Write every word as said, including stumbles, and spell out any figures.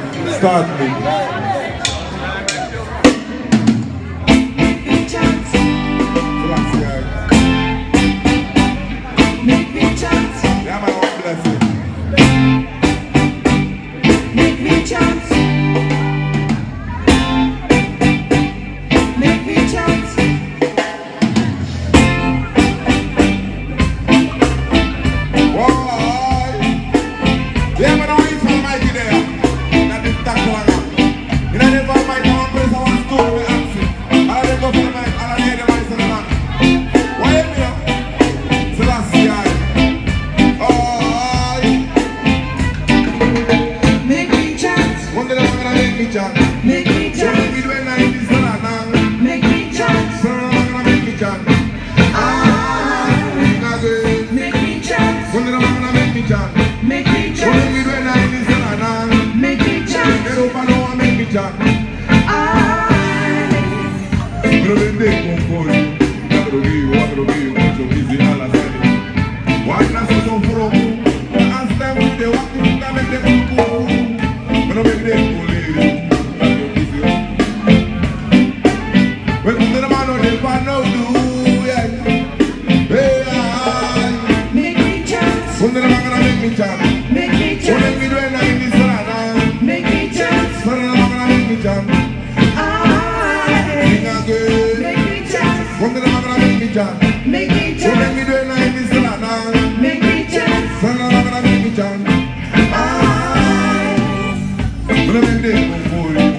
Start me. Make me chant. Make me chant. Make me chant. Ah. Make me chant. Make me chant. Make me chant. Make me chant. Make me chant. Ah. Make me chant. Make me chant. Make me chant. Make me chant. Make me chant. Ah. Make me chant. Make me chant. Make me chant. Make me chant. Make me chant. Ah. Make me chant.